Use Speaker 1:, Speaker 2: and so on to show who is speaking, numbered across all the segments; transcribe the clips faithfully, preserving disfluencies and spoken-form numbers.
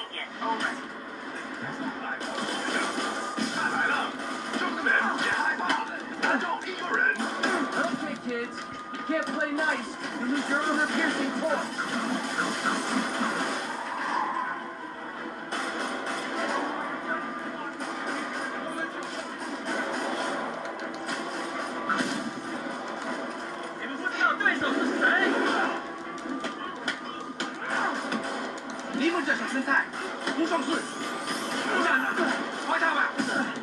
Speaker 1: it. Over.
Speaker 2: 他来了，兄弟们别害怕，他就一个人。
Speaker 3: Okay, kids, you can't play nice. You lose your armor-piercing core.
Speaker 4: 你们不知道对手是谁？
Speaker 3: 你们这小生态，不重视。站了，抓他吧。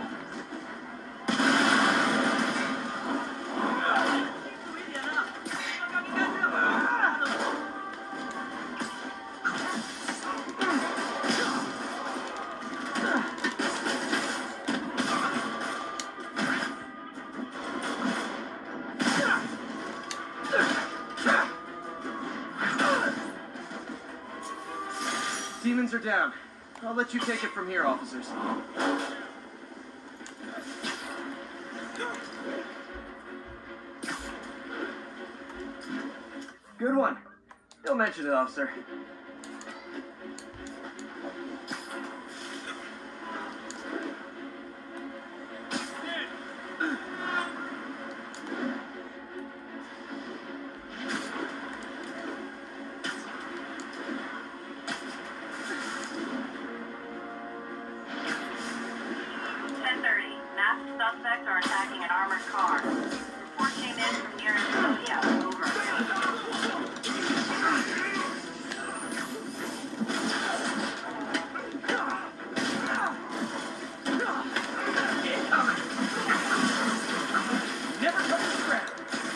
Speaker 3: Demons are down. I'll let you take it from here, officers. Good one. Don't mention it, officer.
Speaker 1: Suspects are attacking an armored car. Report came in from nearest Sophia. Over.
Speaker 3: Never touch the ground.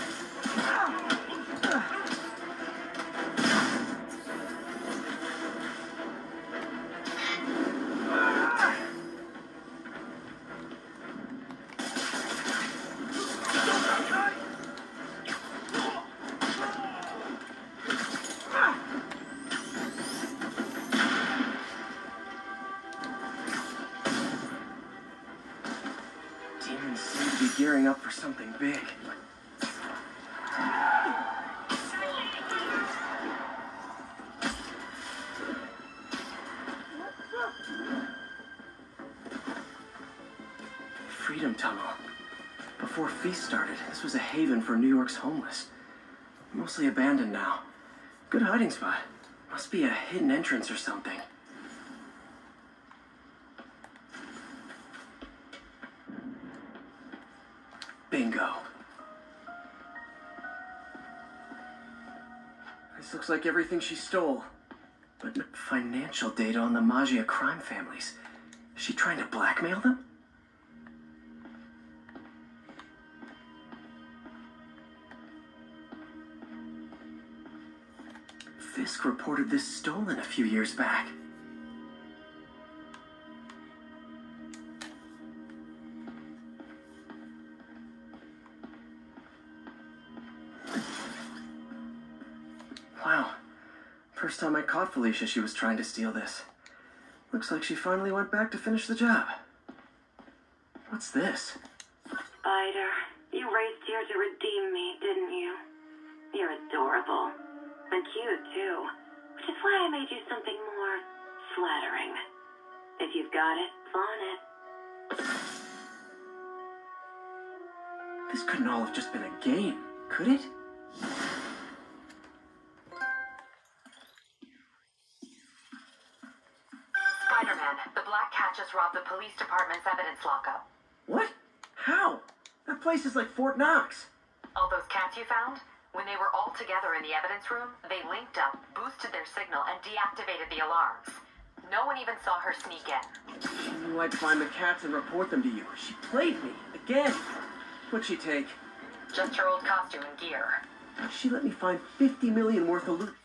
Speaker 3: Demons seem to be gearing up for something big. Freedom Tunnel. Before Feast started, this was a haven for New York's homeless. Mostly abandoned now. Good hiding spot. Must be a hidden entrance or something. Bingo. This looks like everything she stole. But no financial data on the Maggia crime families. Is she trying to blackmail them? Fisk reported this stolen a few years back. Wow. First time I caught Felicia, she was trying to steal this. Looks like she finally went back to finish the job. What's this?
Speaker 1: Spider, you raced here to redeem me, didn't you? You're adorable. And cute, too. Which is why I made you something more flattering. If you've got it, flaunt it.
Speaker 3: This couldn't all have just been a game, could it?
Speaker 5: Spider-Man, the Black Cat just robbed the police department's evidence lockup.
Speaker 3: What? How? That place is like Fort Knox.
Speaker 5: All those cats you found? When they were all together in the evidence room, they linked up, boosted their signal, and deactivated the alarms. No one even saw her sneak in.
Speaker 3: She knew I'd find the cats and report them to you. She played me, again. What'd she take?
Speaker 5: Just her old costume and gear.
Speaker 3: She let me find fifty million worth of loot.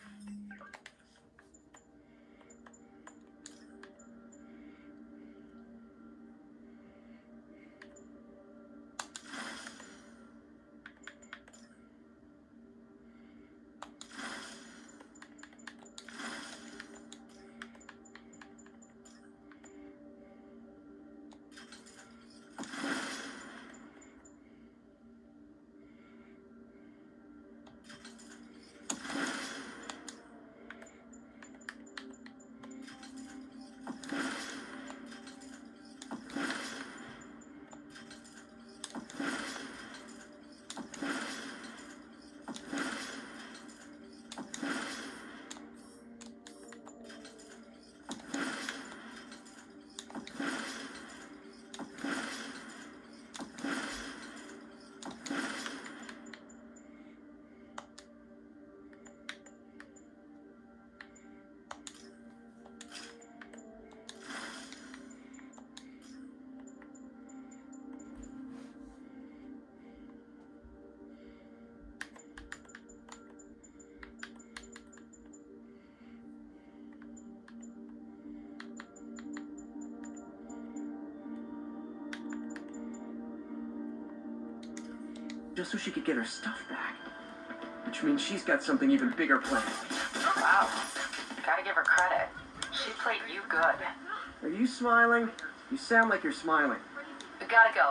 Speaker 3: just so she could get her stuff back. Which means she's got something even bigger planned.
Speaker 5: Wow. Gotta give her credit. She played you good.
Speaker 3: Are you smiling? You sound like you're smiling.
Speaker 5: We gotta go.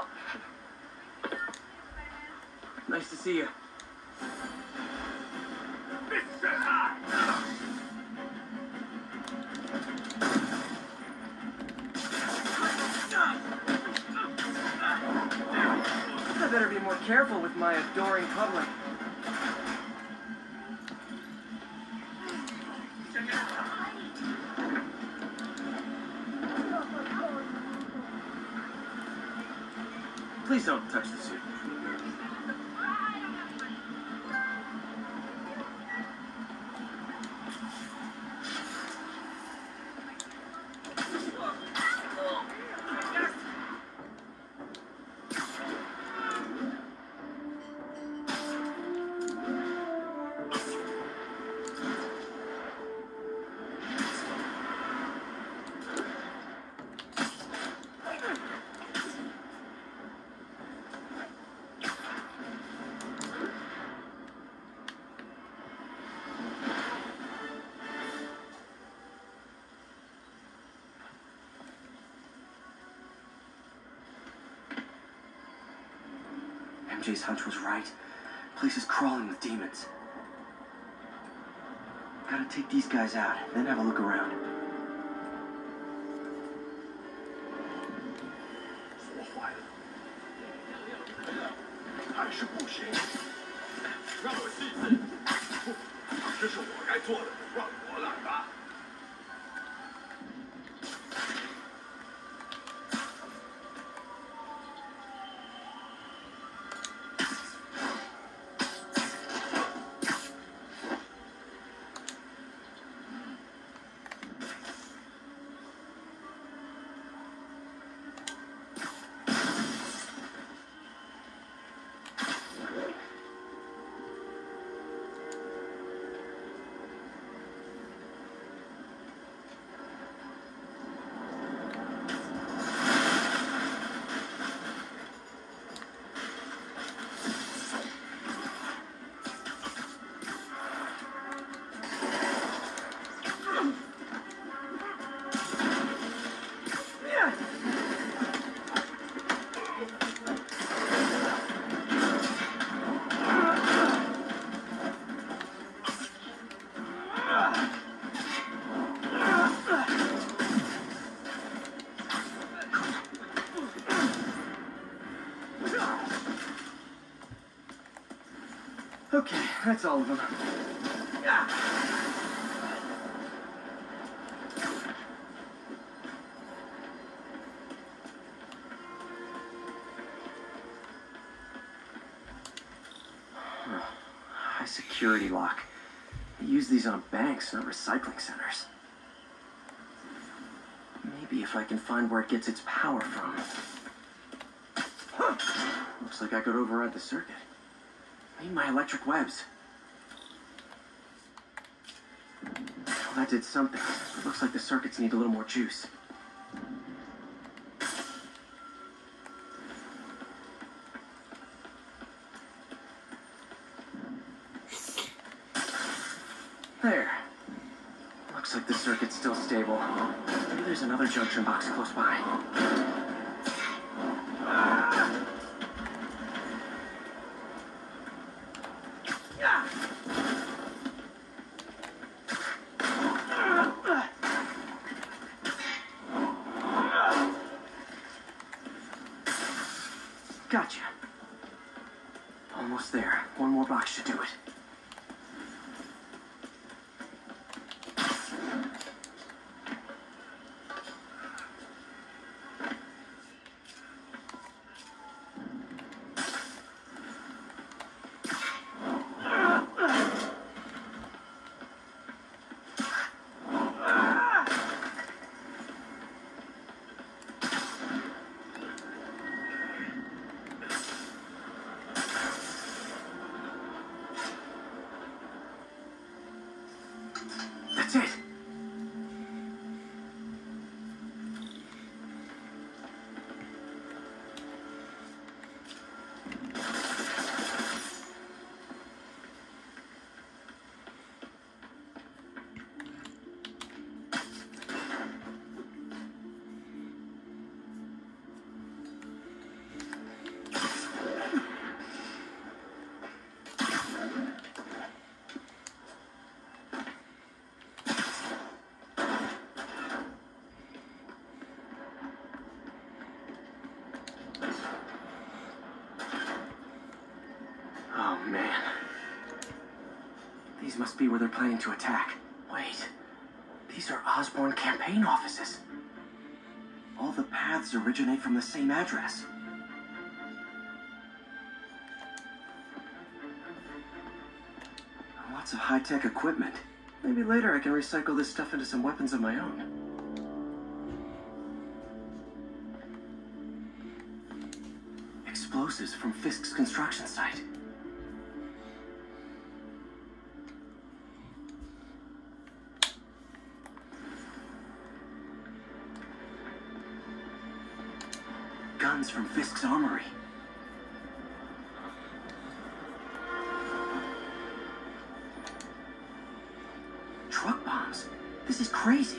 Speaker 3: Nice to see you. I better be more careful with my adoring public. Please don't touch the suit. M J's hunch was right. The place is crawling with demons. Gotta take these guys out, then have a look around.
Speaker 2: 说坏了，还是不行，让我试试。这是我该做的，让我来吧。
Speaker 3: Okay, that's all of them. High security lock. They use these on banks, not recycling centers. Maybe if I can find where it gets its power from. Huh. Looks like I could override the circuit. Need my electric webs. Well, that did something. It looks like the circuits need a little more juice. There. Looks like the circuit's still stable. Maybe there's another junction box close by. Gotcha. Almost there. One more box should do it. These must be where they're planning to attack. Wait, these are Osborn campaign offices. All the paths originate from the same address. Lots of high-tech equipment. Maybe later I can recycle this stuff into some weapons of my own. Explosives from Fisk's construction site. Guns from Fisk's armory. Truck bombs. This is crazy.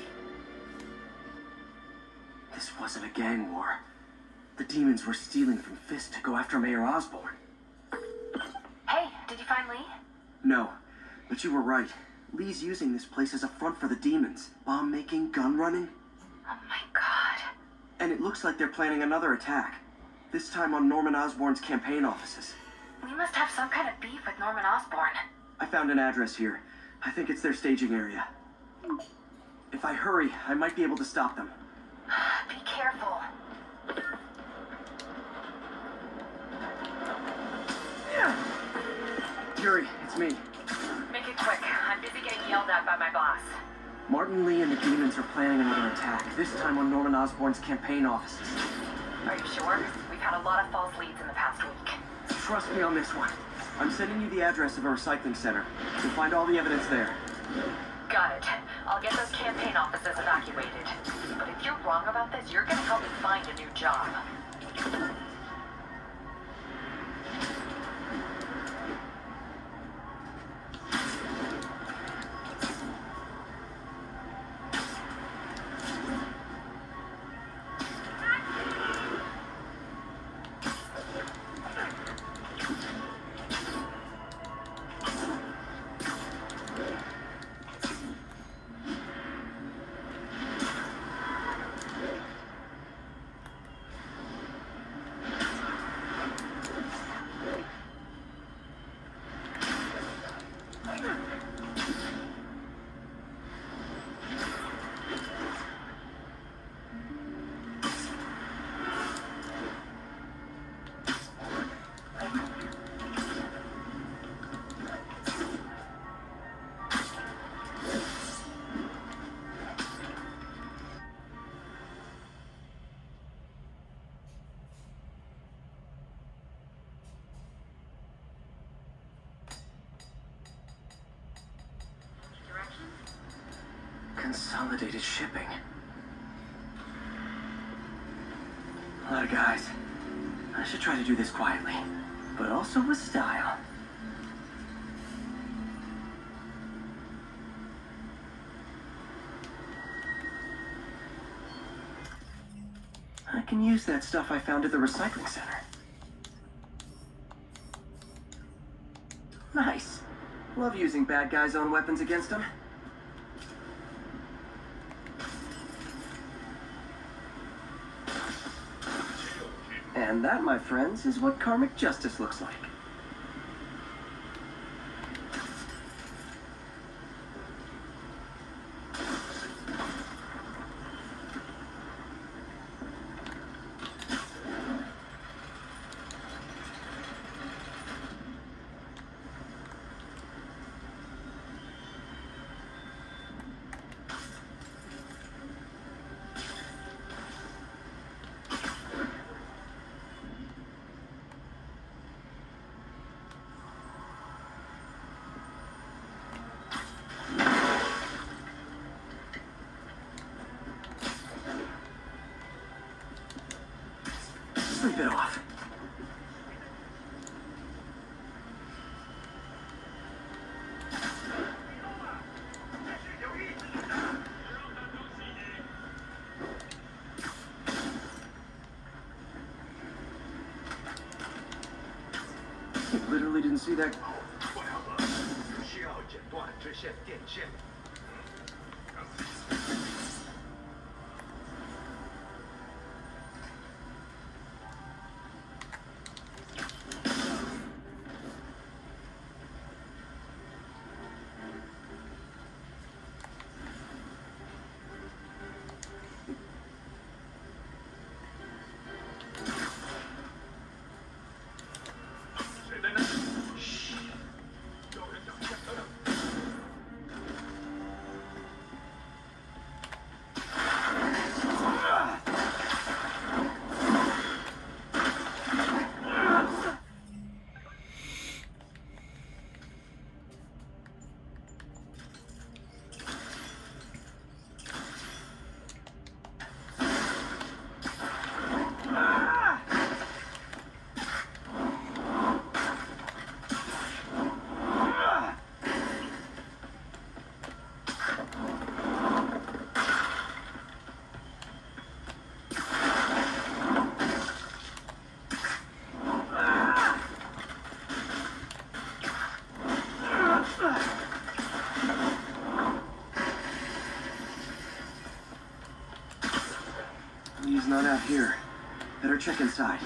Speaker 3: This wasn't a gang war. The demons were stealing from Fisk to go after Mayor Osborn.
Speaker 5: Hey, did you find Lee?
Speaker 3: No, but you were right. Lee's using this place as a front for the demons. Bomb making, gun running.
Speaker 5: Oh my god.
Speaker 3: And it looks like they're planning another attack. This time on Norman Osborn's campaign offices.
Speaker 5: We must have some kind of beef with Norman Osborn.
Speaker 3: I found an address here. I think it's their staging area. If I hurry, I might be able to stop them.
Speaker 5: Be careful.
Speaker 3: Yuri, it's me.
Speaker 5: Make it quick. I'm busy getting yelled at by my boss.
Speaker 3: Martin Lee and the demons are planning another attack, this time on Norman Osborn's campaign offices.
Speaker 5: Are you sure? We've had a lot of false leads in the past week.
Speaker 3: Trust me on this one. I'm sending you the address of a recycling center. You'll find all the evidence there.
Speaker 5: Got it. I'll get those campaign offices evacuated. But if you're wrong about this, you're gonna help me find a new job.
Speaker 3: Consolidated shipping. A lot of guys. I should try to do this quietly, but also with style. I can use that stuff I found at the recycling center. Nice. Love using bad guys' own weapons against them. And that, my friends, is what karmic justice looks like. Sleep it off. You literally didn't see that.
Speaker 2: 快好了，只需要剪断这线电线。
Speaker 3: Ugh. Better check inside.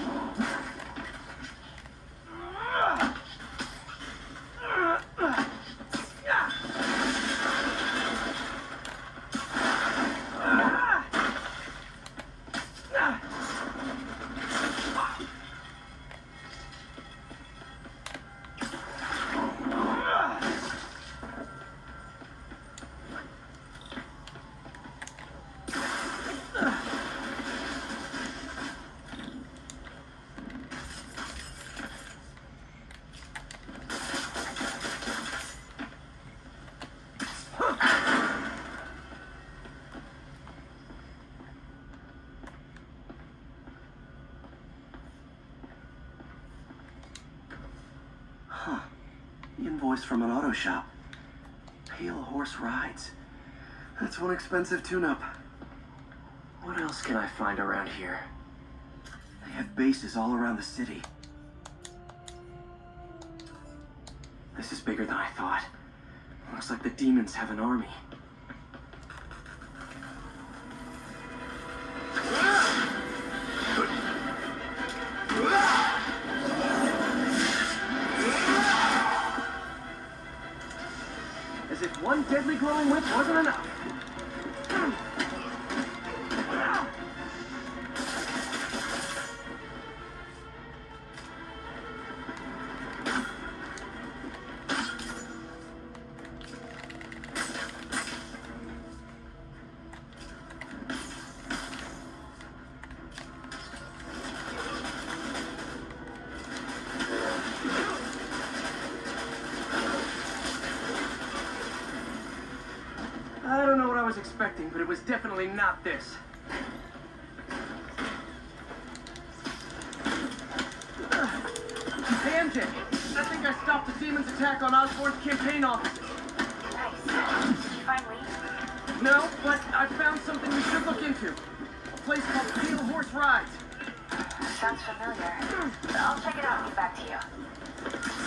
Speaker 3: Huh. Invoice from an auto shop. Pale Horse Rides. That's one expensive tune-up. What else can I find around here? They have bases all around the city. This is bigger than I thought. Looks like the demons have an army. As if one deadly glowing witch wasn't enough. I don't know what I was expecting, but it was definitely not this. Hey, M J, I think I stopped the demon's attack on Osborn's campaign offices.
Speaker 5: Nice. Did you find Lee?
Speaker 3: No, but I found something we should look into. A place called Pale Horse Rides.
Speaker 5: Sounds familiar. I'll check it out and get back to you.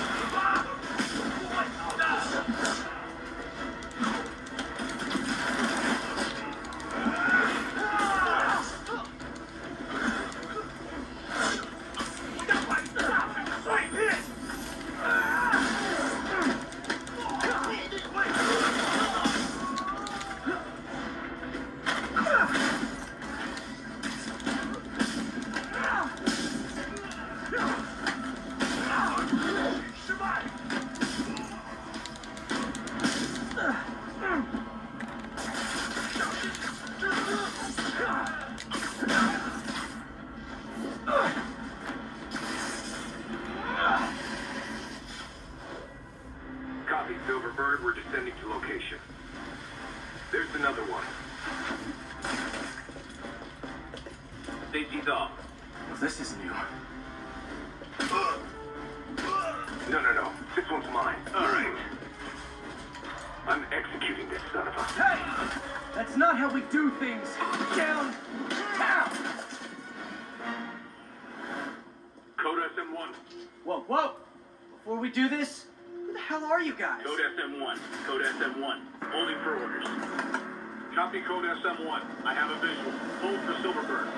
Speaker 2: Copy, Silverbird. We're descending to location. There's another one. Safety's off.
Speaker 3: Well, this is new.
Speaker 2: No, no, no. This one's mine. All right. I'm executing this son of a...
Speaker 3: Hey! That's not how we do things. Down! Down!
Speaker 2: Code S M one.
Speaker 3: Whoa, whoa! Before we do this, who the hell are you guys?
Speaker 2: Code S M one. Code S M one. Holding for orders. Copy Code S M one. I have a visual. Hold for Silverbird.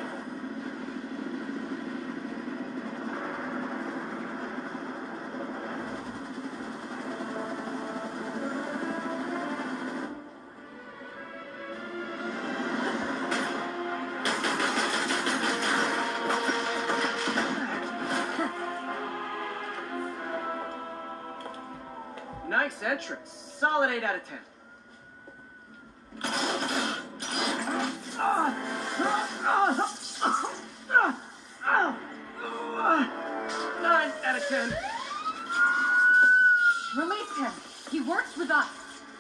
Speaker 3: Nice entrance. Solid eight out of ten. nine out of ten.
Speaker 6: Release him. He works with us.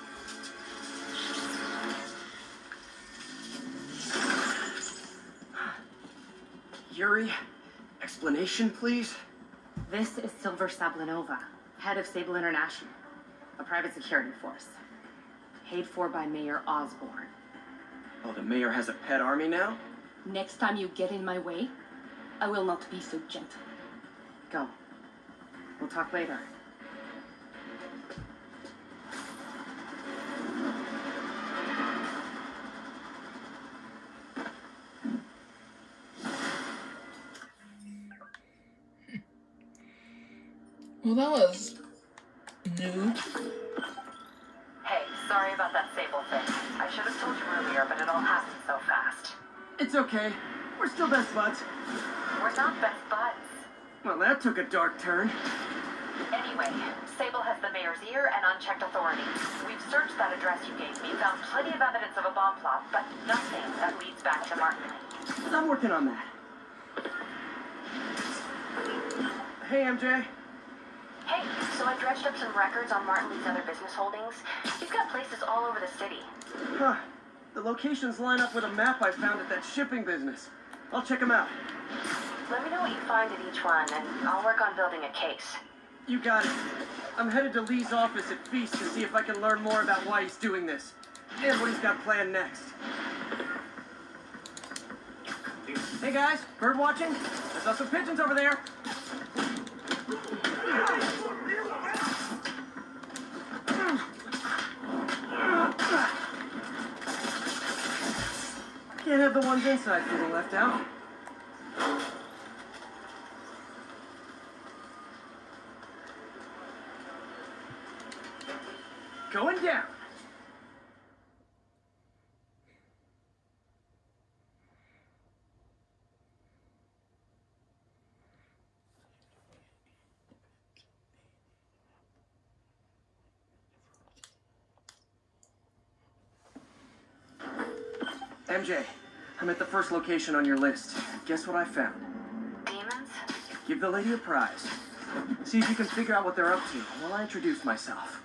Speaker 3: Yuri, explanation, please?
Speaker 6: This is Silver Sablinova, head of Sable International, a private security force, paid for by Mayor Osborn.
Speaker 3: Oh, the mayor has a pet army now?
Speaker 6: Next time you get in my way, I will not be so gentle. Go. We'll talk later.
Speaker 7: Well, that was new.
Speaker 5: Hey, sorry about that Sable thing. I should have told you earlier, but it all happened so fast.
Speaker 3: It's okay. We're still best buds.
Speaker 5: We're not best buds.
Speaker 3: Well, that took a dark turn.
Speaker 5: Anyway, Sable has the mayor's ear and unchecked authority. We've searched that address you gave me, found plenty of evidence of a bomb plot, but nothing that leads back to Martin.
Speaker 3: I'm working on that. Hey, M J.
Speaker 5: Hey, so I dredged up some records on Martin Lee's other business holdings. He's got places all over the city.
Speaker 3: Huh. The locations line up with a map I found at that shipping business. I'll check them out.
Speaker 5: Let me know what you find at each one, and I'll work on building a case.
Speaker 3: You got it. I'm headed to Lee's office at Feast to see if I can learn more about why he's doing this. And what he's got planned next. Hey guys, bird watching? I saw some pigeons over there. Can't have the ones inside feeling left out. Going down. M J, I'm at the first location on your list. Guess what I found?
Speaker 5: Demons?
Speaker 3: Give the lady a prize. See if you can figure out what they're up to while I introduce myself.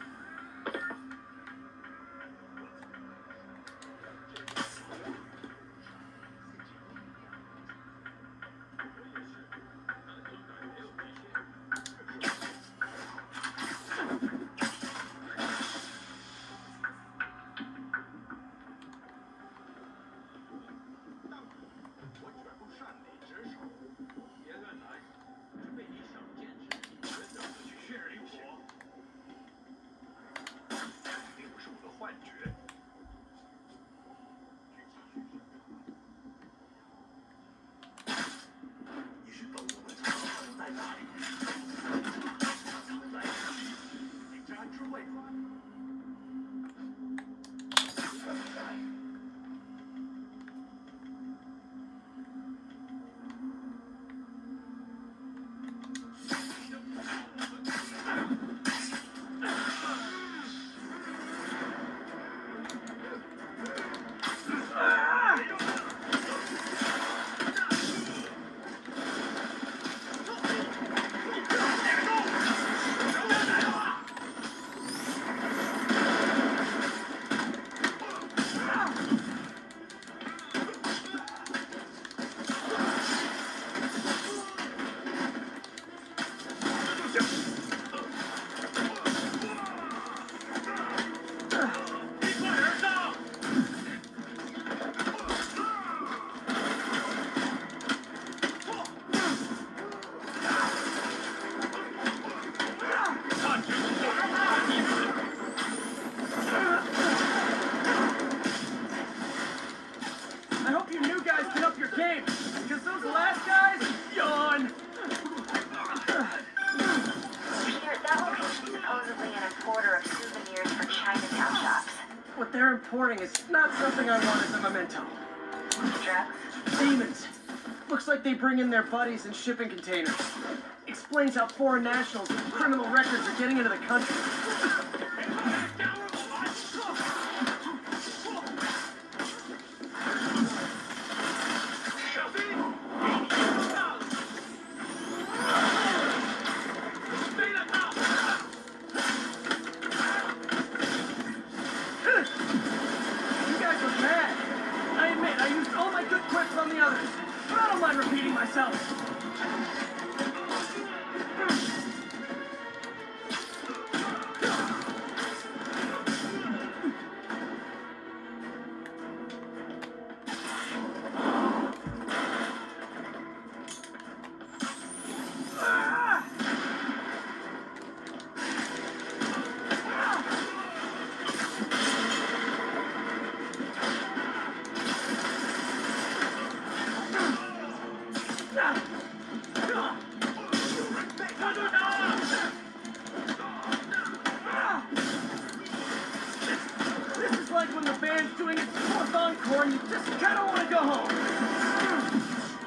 Speaker 3: What they're importing is not something I want as a memento.
Speaker 5: Drugs?
Speaker 3: Demons. Looks like they bring in their buddies in shipping containers. Explains how foreign nationals with criminal records are getting into the country. band's doing its fourth encore and you just kind of want to go home.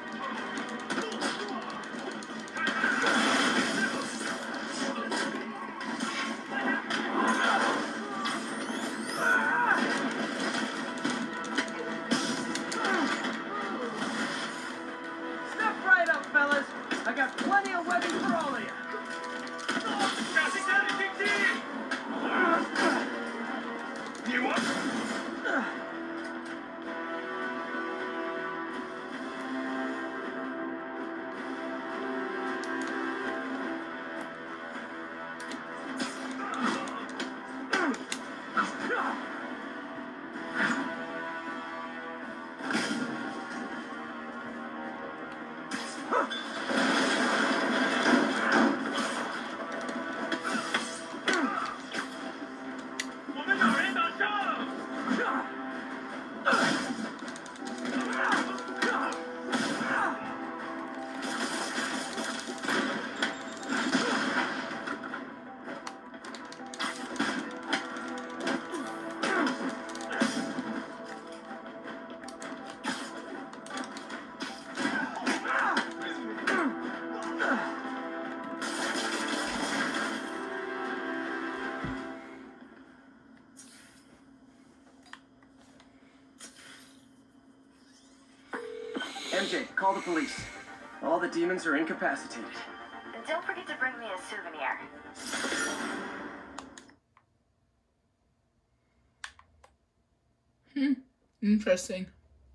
Speaker 3: Step right up, fellas. I got plenty of webbing for all of you.
Speaker 2: You want?
Speaker 3: M J, call the police. All the demons are incapacitated.
Speaker 5: Don't forget to bring me a souvenir.
Speaker 7: Hmm. Interesting.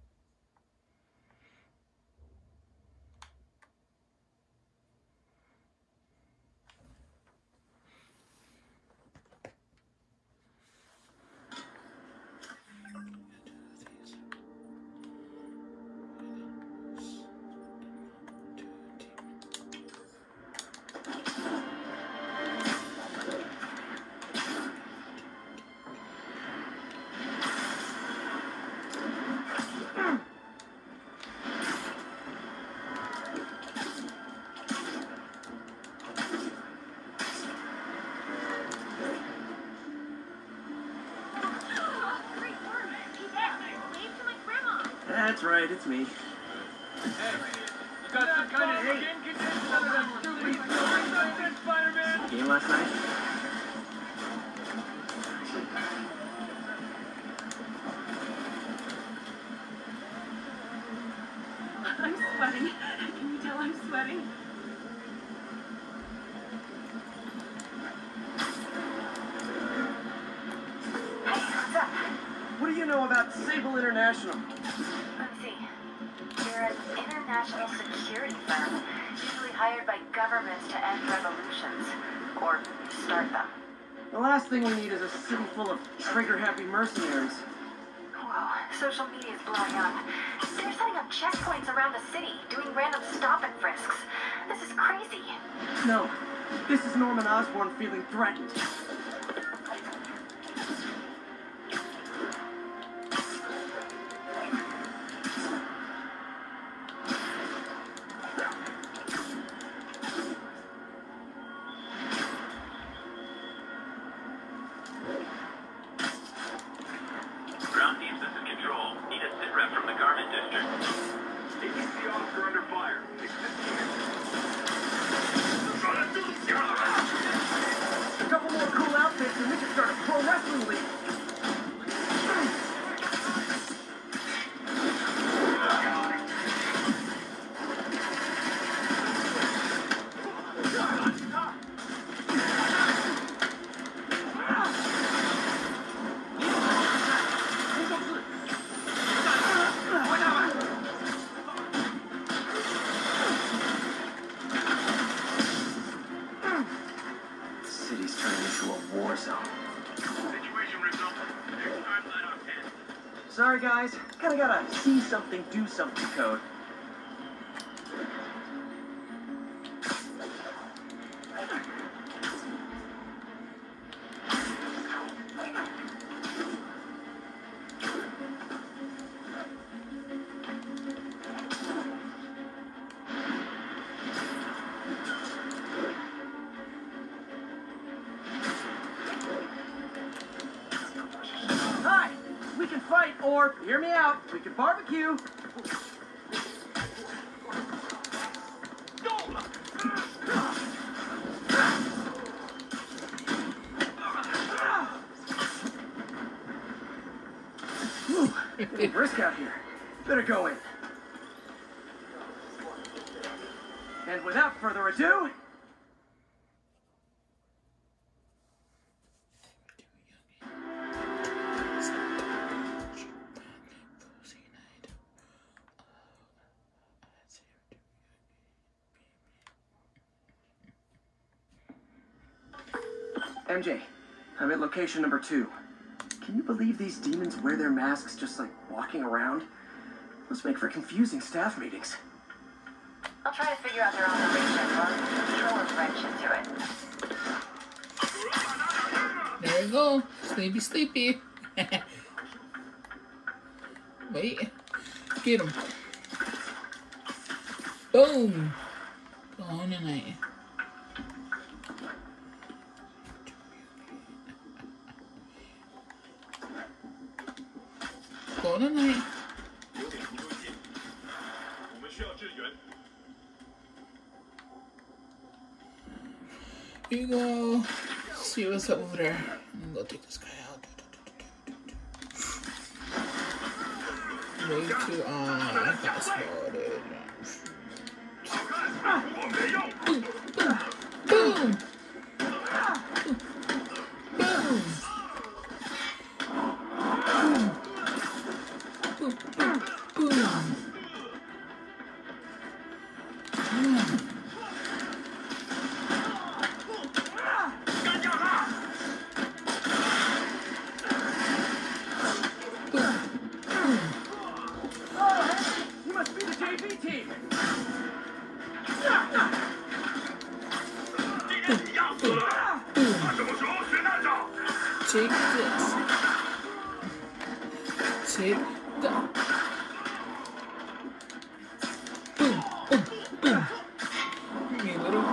Speaker 3: That's right, it's me.
Speaker 2: Hey, you got some kind of skin condition other than stupid stories, Spider-Man?
Speaker 3: Game last night?
Speaker 1: I'm sweating. Can you tell I'm sweating?
Speaker 5: Hey, what's up?
Speaker 3: What do you know about Sable International?
Speaker 5: Let's see. You're an international security firm, usually hired by governments to end revolutions. Or start them.
Speaker 3: The last thing we need is a city full of trigger-happy mercenaries.
Speaker 5: Whoa, social media is blowing up. They're setting up checkpoints around the city, doing random stop and frisks. This is crazy.
Speaker 3: No, this is Norman Osborn feeling threatened.
Speaker 2: Ground teams, this is Control. Need a sit rep from the Garment District. A P C officer under fire.
Speaker 3: A couple more cool outfits and we can start a pro wrestling league. City's turning into a war zone.
Speaker 2: Situation result. Next time, nine out of ten.
Speaker 3: Sorry guys, kinda gotta see something, do something code. Hi! We can Or, hear me out, we could barbecue. Ooh, getting brisk out here. Better go in. And without further ado... M J, I'm at location number two. Can you believe these demons wear their masks just like walking around? Must make for confusing staff meetings.
Speaker 5: I'll try to figure out their operation or throw a wrench into it.
Speaker 7: There you go. Sleepy, sleepy. Wait. Get him. Boom. Go on tonight. Go on tonight. Here you go. See what's up over there. I'm gonna go take this guy out. Way too on. I got spotted. Boom! Boom! Boom! Boom! Boom! Boom! Take this. Take that. Boom, boom, boom. Me little.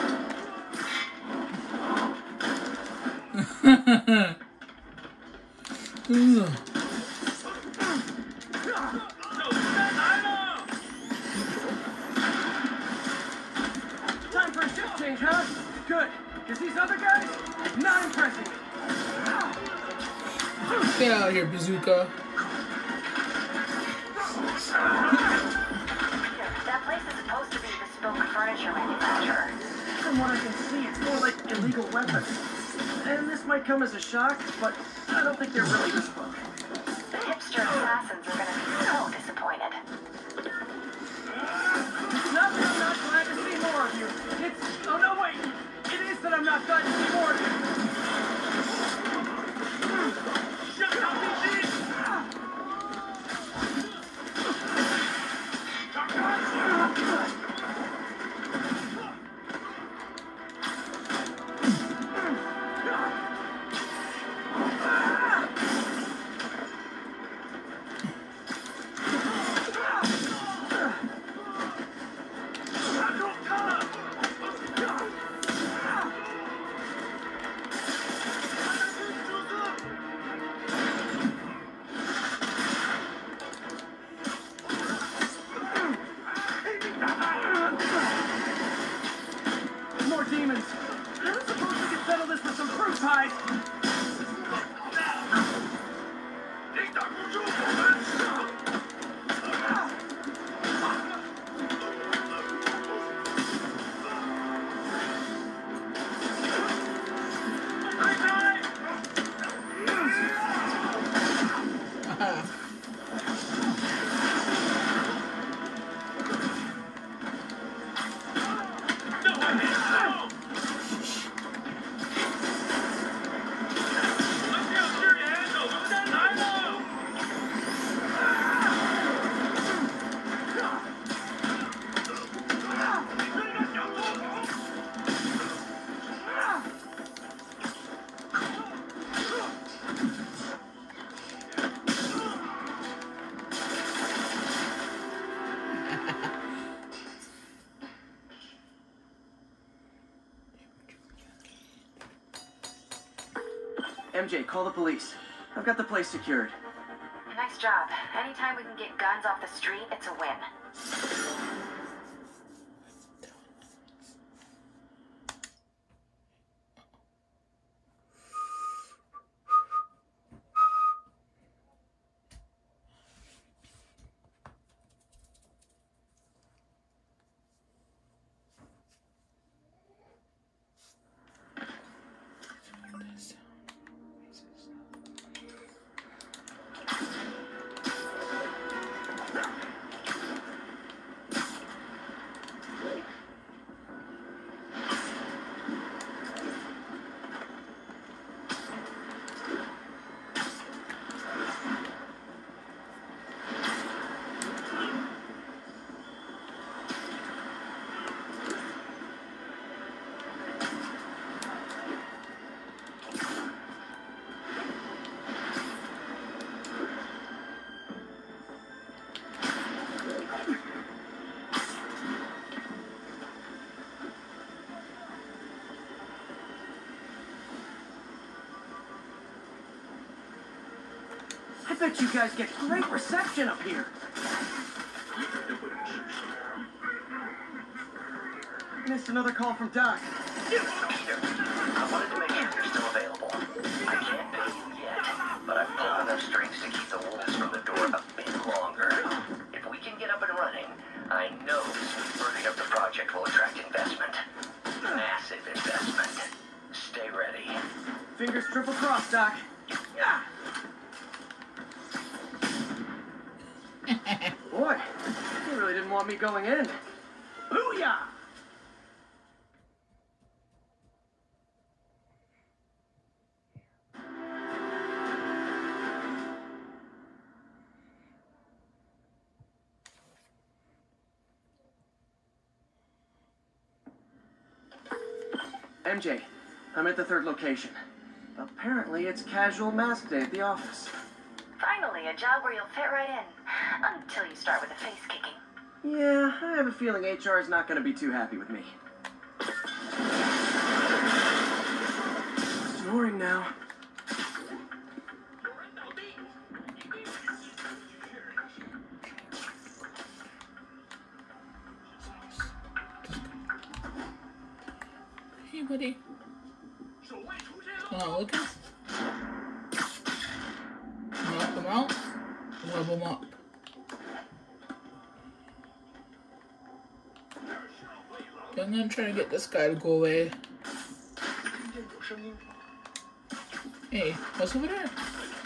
Speaker 3: Time for a shift change, huh? Good, because these other guys, not impressing me.
Speaker 7: Get out of here, bazooka.
Speaker 5: That place is supposed to be a bespoke furniture manufacturer.
Speaker 3: From what I can see, it's more like illegal weapons. And this might come as a shock, but I don't think they're really bespoke.
Speaker 5: The hipster assassins are gonna be so disappointed.
Speaker 3: It's not that I'm not glad to see more of you. It's... Oh, no, wait. It is that I'm not glad to see more of you. More demons. I suppose we could settle this with some fruit pies. M J, call the police. I've got the place secured.
Speaker 5: And I Nice job. Anytime we can get guns off the street, it's a win.
Speaker 3: I bet you guys get great reception up here. Missed another call from Doc.
Speaker 8: Peter, I wanted to make sure you're still available. I can't pay you yet, but I've pulled enough strings to keep the wolves from the door a bit longer. If we can get up and running, I know the smooth burning of the project will attract investment. Massive investment. Stay ready.
Speaker 3: Fingers triple crossed, Doc. Yeah. Boy, you really didn't want me going in. Booyah! M J, I'm at the third location. Apparently, it's casual mask day at the office.
Speaker 5: Finally, a job where you'll fit right in. Until you start with the face kicking.
Speaker 3: Yeah, I have a feeling H R is not going to be too happy with me. Snoring now.
Speaker 7: Hey, buddy. Come on, looking. Knock them out. Rub them up. I'm gonna try to get this guy to go away. Hey, what's over there?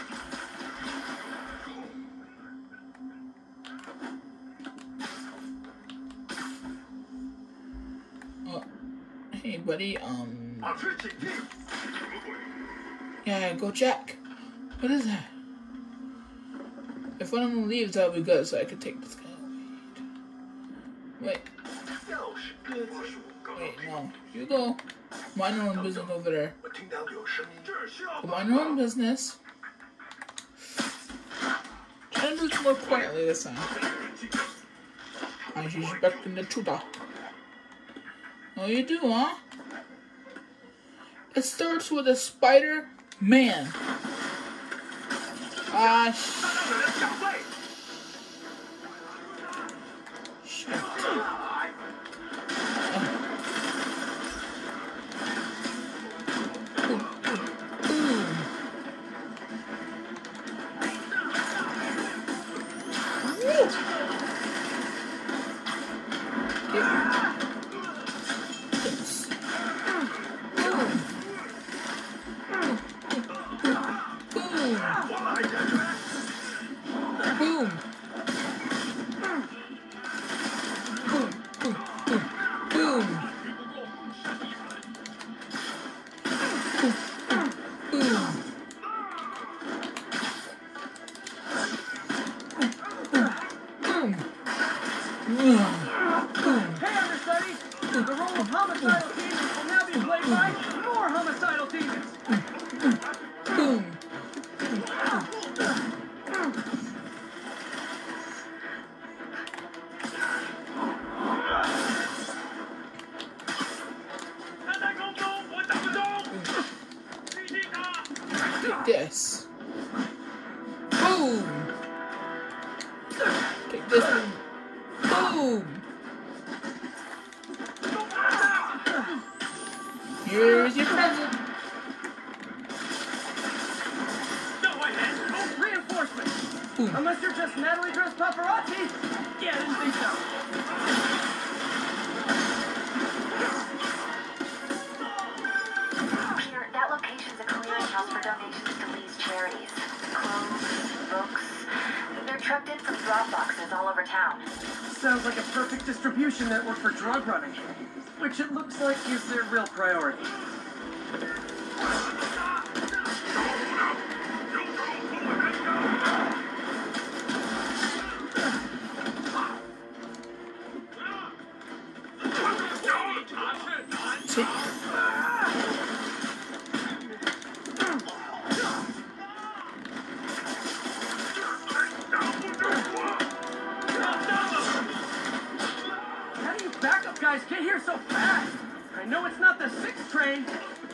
Speaker 7: Oh, hey, buddy. Um. Yeah, go check. What is that? If one of them leaves, that'll be good, so I can take this guy away. Wait. Wait, no. You go. Mind your own business over there. Mind your own business. Try to do this more quietly this time. I was expecting the truth. Oh, you do, huh? It starts with a Spider Man. Ah, shit. Shit. This. Boom! Here's your present.
Speaker 3: Reinforcements!
Speaker 7: Boom.
Speaker 3: Unless you're just Natalie dressed paparazzi? Yeah, I didn't think so.
Speaker 5: Peter, that location's a clearinghouse for donations to Lee's charities. Clothes, books. They're trucked in from drop boxes all over town.
Speaker 3: Sounds like a perfect distribution network for drug running, which it looks like is their real priority.
Speaker 7: See?
Speaker 3: How do you backup guys get here so fast? I know it's not the sixth train.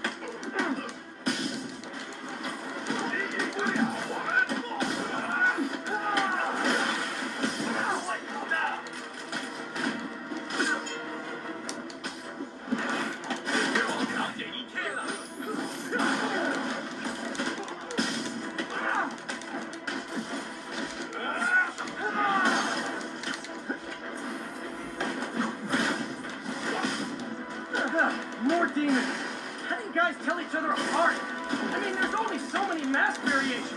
Speaker 3: More demons. How do you guys tell each other apart? I mean, there's only so many mask variations.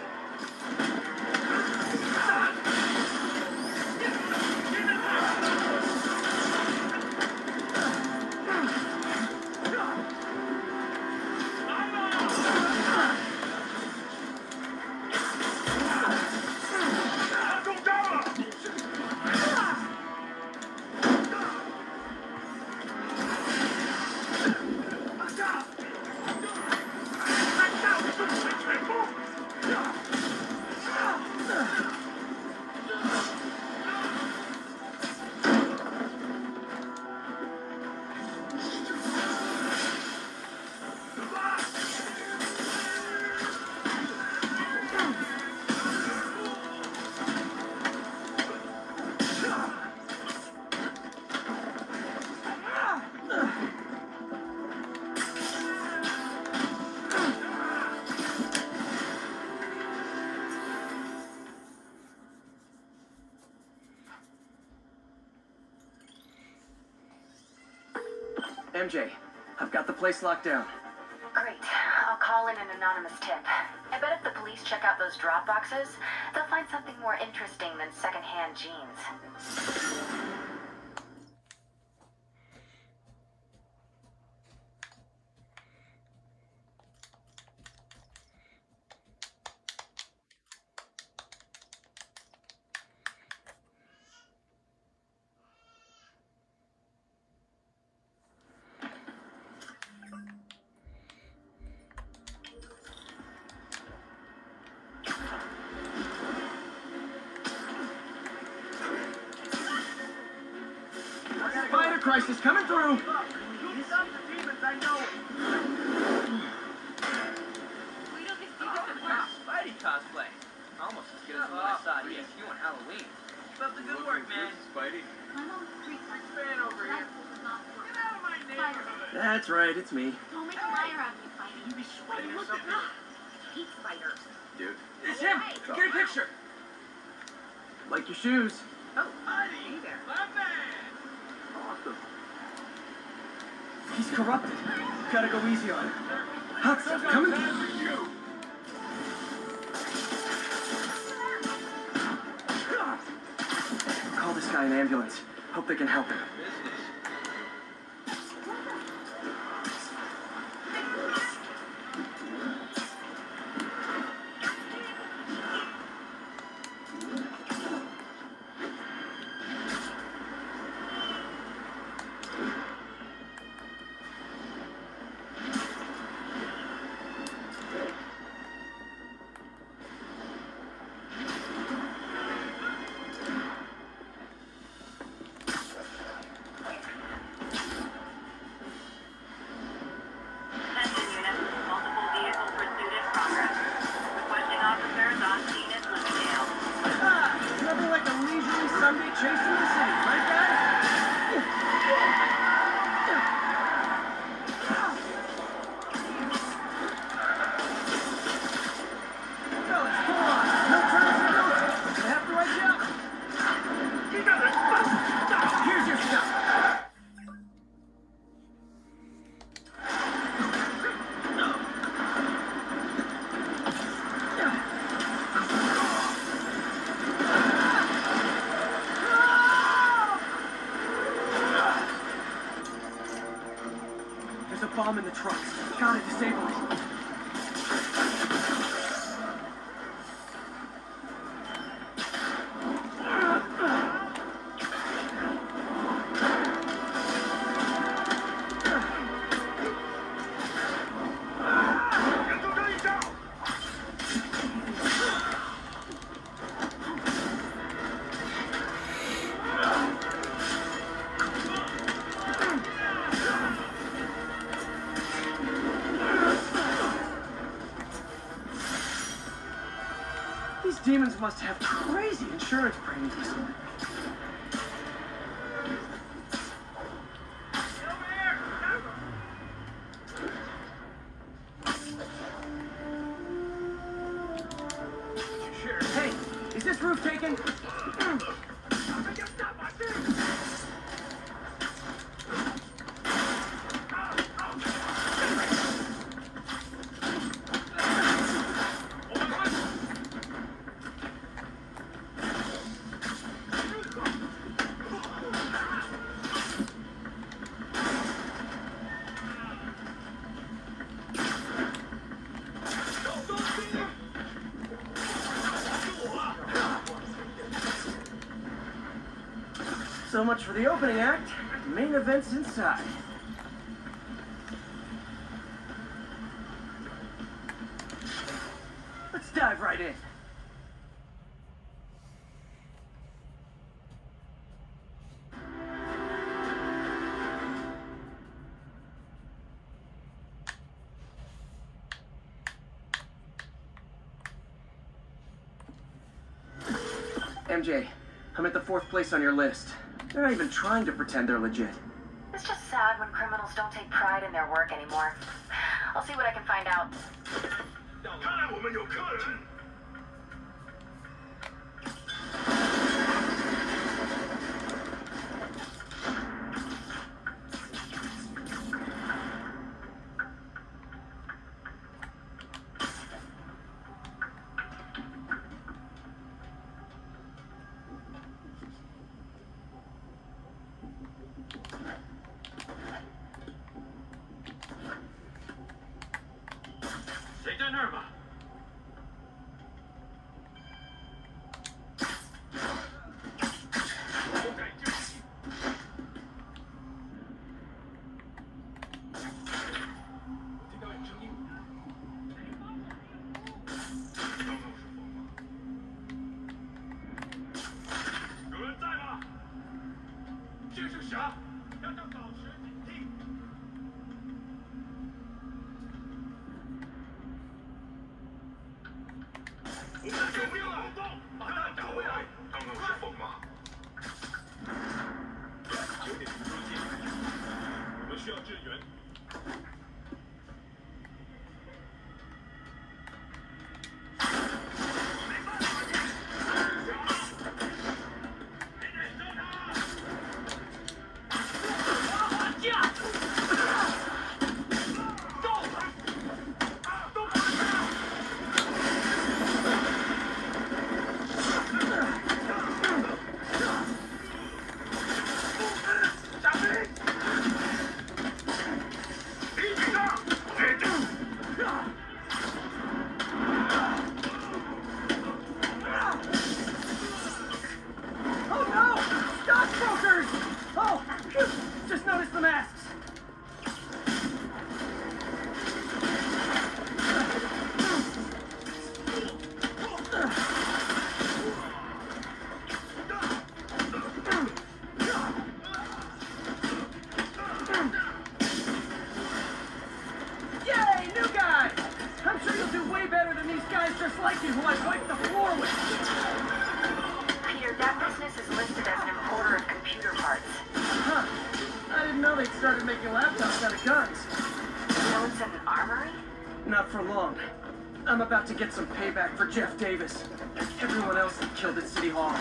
Speaker 3: M J, I've got the place locked down.
Speaker 5: Great. I'll call in an anonymous tip. I bet if the police check out those drop boxes, they'll find something more interesting than secondhand jeans.
Speaker 3: Spider crisis coming through.
Speaker 9: Spidey cosplay. Almost as good as what I saw at E S U on Halloween. Keep up the good work, man.
Speaker 2: Spidey.
Speaker 4: I'm on the street like
Speaker 9: Fan over here.
Speaker 4: Deadpool does not work.
Speaker 9: Get out of my neighborhood.
Speaker 3: That's right, it's me.
Speaker 4: Don't make a liar out of me, Spidey.
Speaker 9: You be sweating or
Speaker 4: Look at
Speaker 9: something?
Speaker 4: that. I hate spiders.
Speaker 2: Dude.
Speaker 9: It's him. Get a picture.
Speaker 3: Like your shoes.
Speaker 9: Oh, Spidey. Hey there. My man.
Speaker 2: Awesome.
Speaker 3: He's corrupted. Gotta go easy on him. Hot stuff coming through. Call this guy an ambulance. Hope they can help him. bomb in the trucks. Gotta disable it. These demons must have crazy insurance premiums. Hey, is this roof taken? So much for the opening act. Main event's inside. Let's dive right in. M J, I'm at the fourth place on your list. They're not even trying to pretend they're legit.
Speaker 5: It's just sad when criminals don't take pride in their work anymore. I'll see what I can find out.
Speaker 2: 看来我们有客人。 谁在那儿吗？ 有人在吗？这是啥？让他保持警惕。我们的救命啊！把他打回来！刚刚是疯吗？九点出进，我们需要支援。
Speaker 3: Just noticed the masks. Yay, new guy! I'm sure you'll do way better than these guys just like you who I wiped the floor with.
Speaker 5: Peter, that business is listed as an importer of computer parts.
Speaker 3: Huh. I didn't know they'd started making laptops out of guns.
Speaker 5: So it's an armory?
Speaker 3: Not for long. I'm about to get some payback for Jeff Davis and everyone else that killed at City Hall.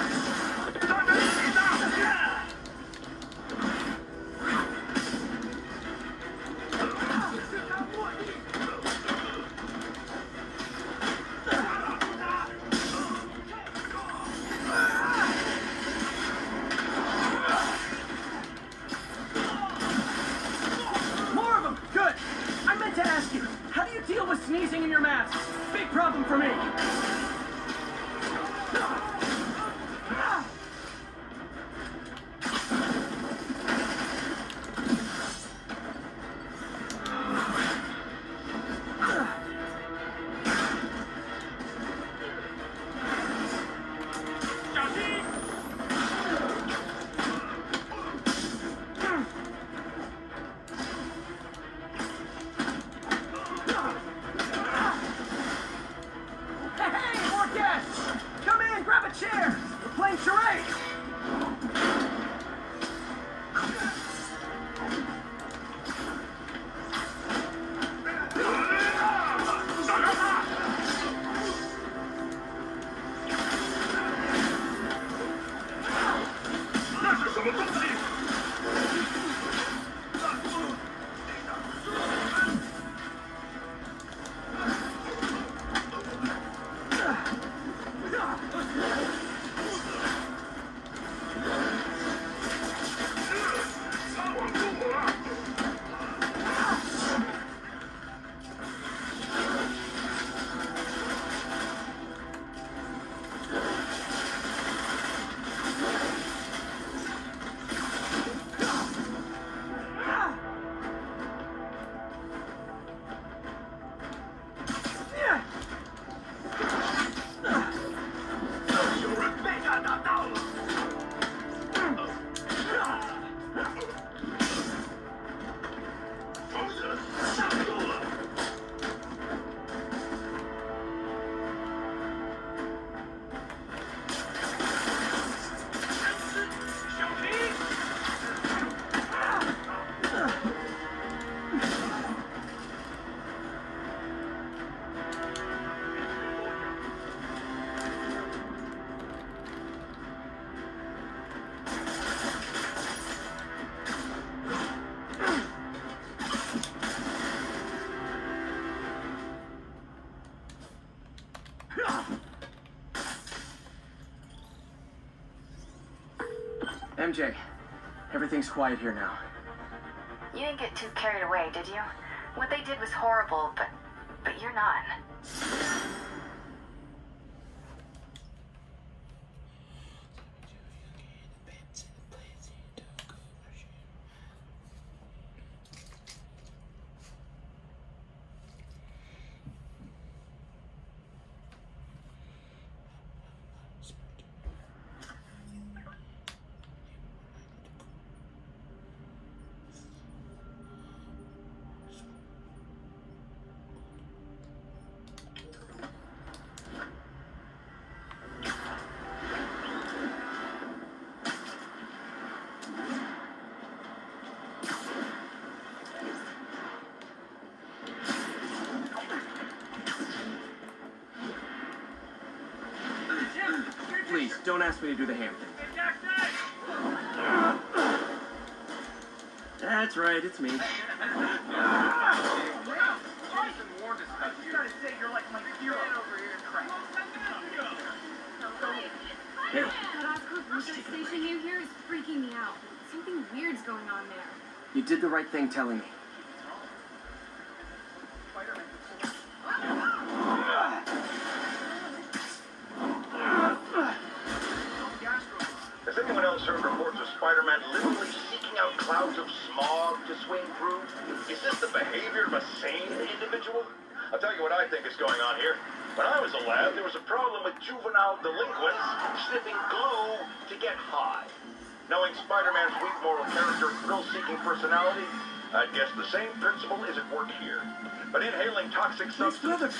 Speaker 3: More of them! Good! with sneezing in your mask. Big problem for me. M J, everything's quiet here now.
Speaker 5: You didn't get too carried away, did you? What they did was horrible, but but you're not.
Speaker 3: Please, don't ask me to do the ham thing. That's right, it's me. Hey.
Speaker 4: That Oscar Booster station you hear is freaking me out. Something weird's going on there.
Speaker 3: You did the right thing telling me.
Speaker 10: Has anyone else heard reports of Spider-Man literally seeking out clouds of smog to swing through? Is this the behavior of a sane individual? I'll tell you what I think is going on here. When I was a lad, there was a problem with juvenile delinquents sniffing glue to get high. Knowing Spider-Man's weak moral character, thrill-seeking personality, I'd guess the same principle is at work here. But inhaling toxic substances...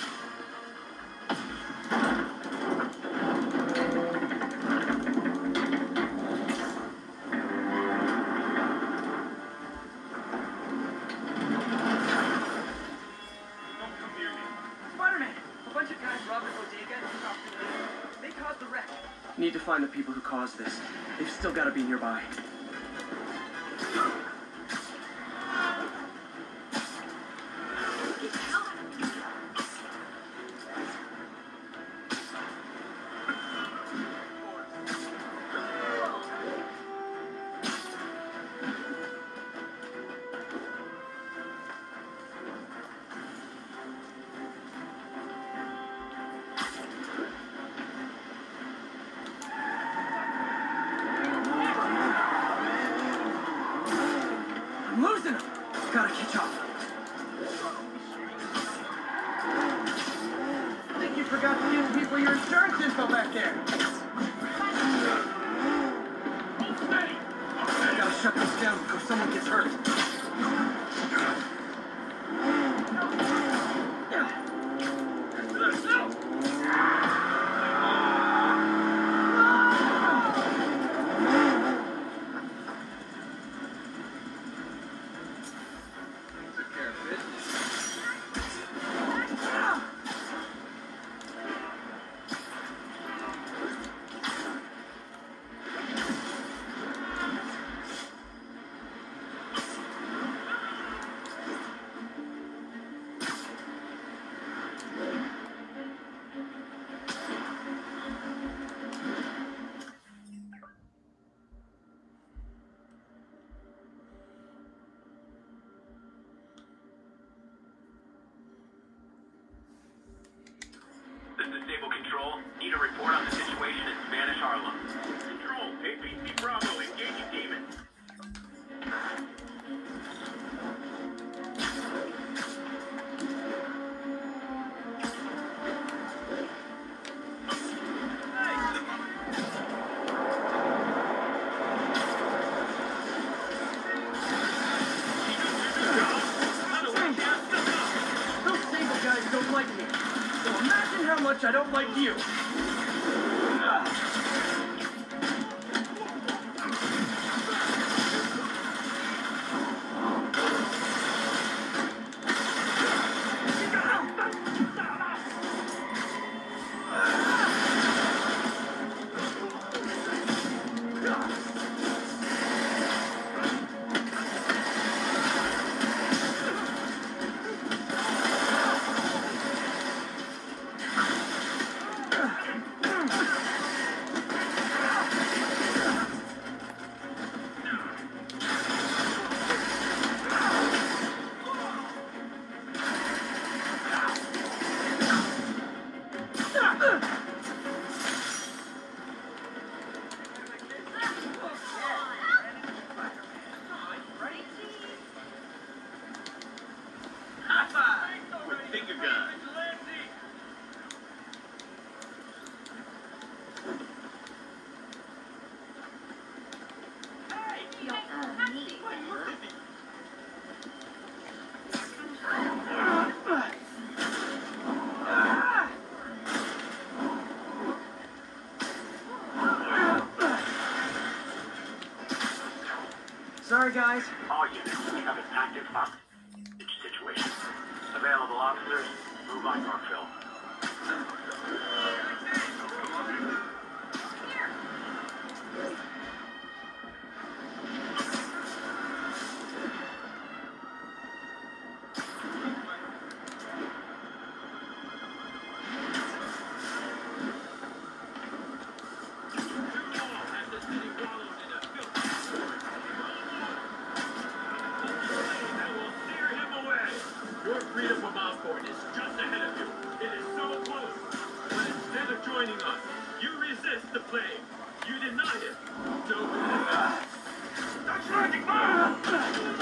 Speaker 3: Need to find the people who caused this. They've still got to be nearby. Gotta catch up. I think you forgot to give people your insurance info back there. I gotta shut this down before someone gets hurt.
Speaker 2: This is Stable Control. Need a report on the situation in Spanish Harlem. Control, A P C Bravo, engaging demon.
Speaker 3: Those Sable guys don't like me. So imagine how much I don't like you. Sorry, guys.
Speaker 2: All units, we have an active hostage situation. Available officers, move on Northville. Your freedom from Osborn is just ahead of you. It is so close. But instead of joining us, you resist the plague. You deny it. So... That's right!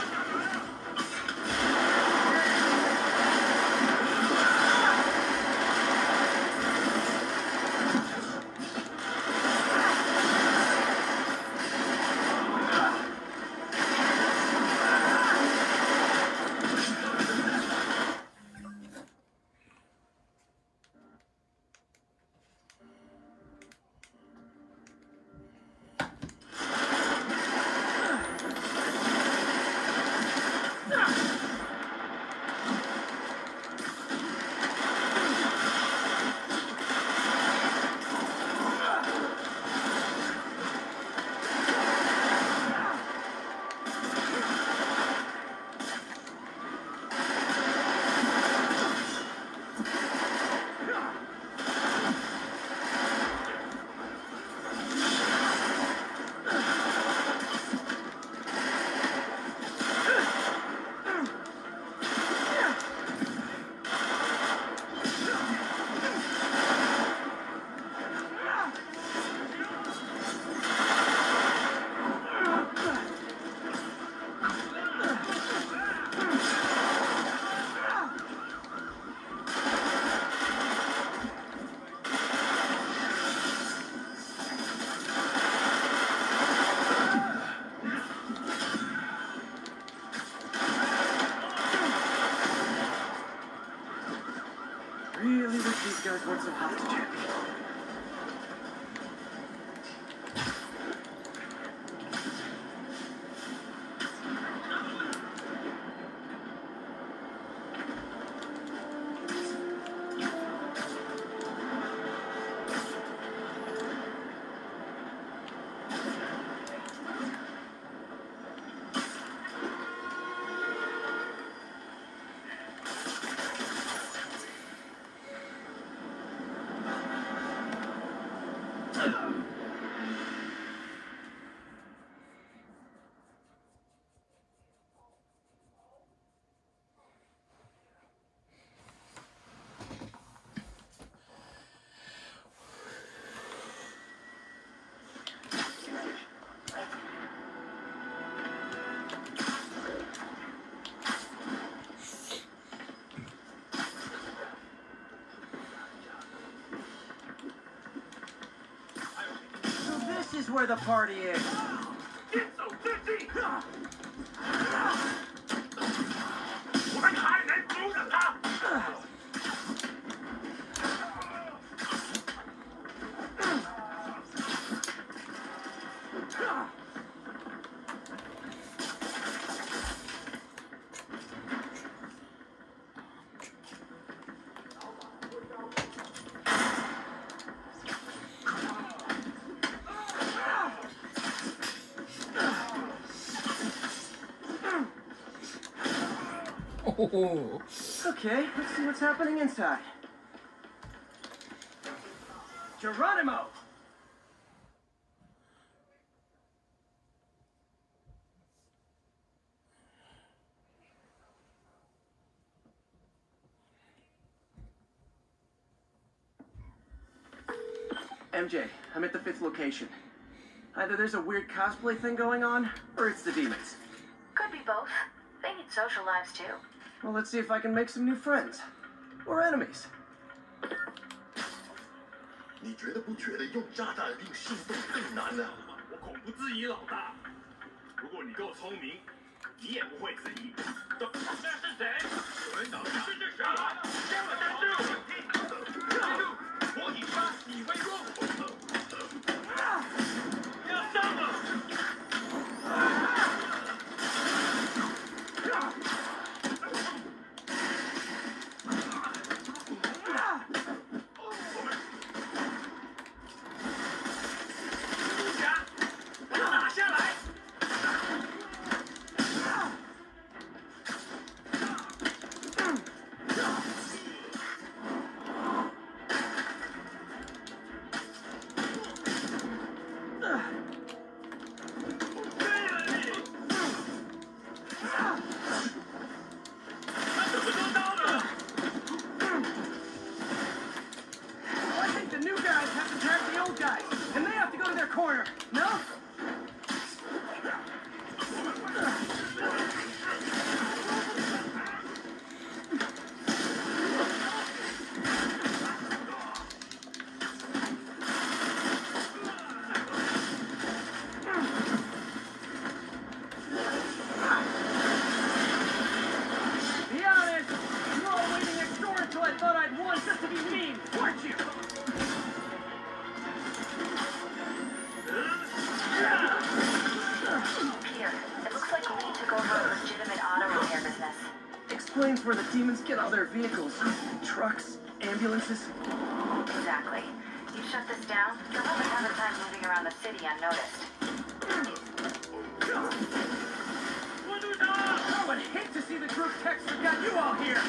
Speaker 3: guys weren't so hostage happy. This is where the party is.
Speaker 7: Oh.
Speaker 3: Okay, let's see what's happening inside. Geronimo! M J, I'm at the fifth location. Either there's a weird cosplay thing going on, or it's the demons.
Speaker 5: Could be both. They need social lives too.
Speaker 3: Well, let's see if I can make some new friends. Or enemies.
Speaker 10: 你觉得不觉得用炸弹令心动更难呢？
Speaker 2: 我恐不质疑老大。如果你够聪明，你也不会质疑。这那是谁？轮岛这是谁？给我站住！记住，我以杀你为荣。要上了！
Speaker 3: Explains where the demons get all their vehicles. Trucks, ambulances.
Speaker 5: Exactly. You shut this down, you'll have a ton of time moving around the city unnoticed.
Speaker 3: I would hate to see the group text that got you all here.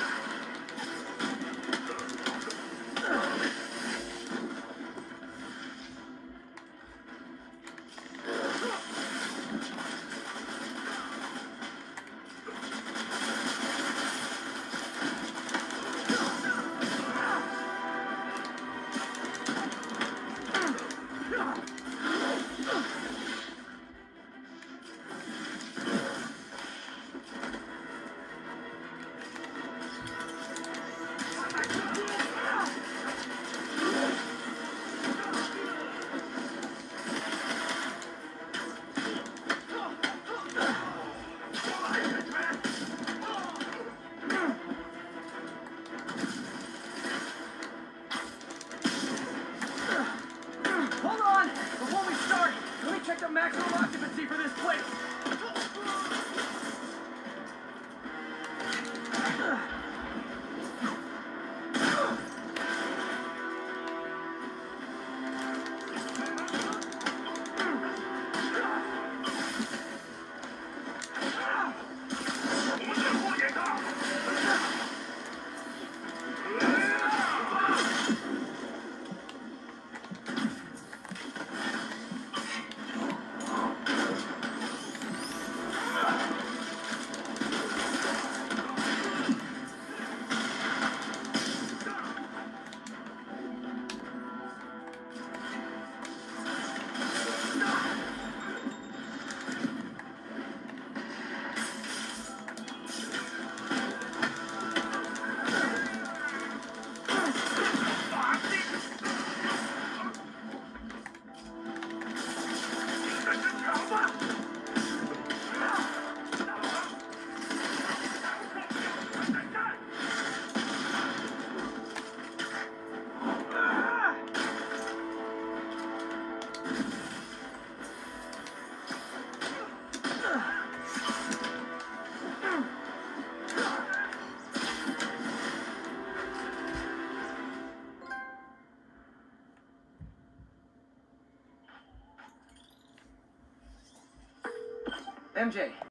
Speaker 3: M J,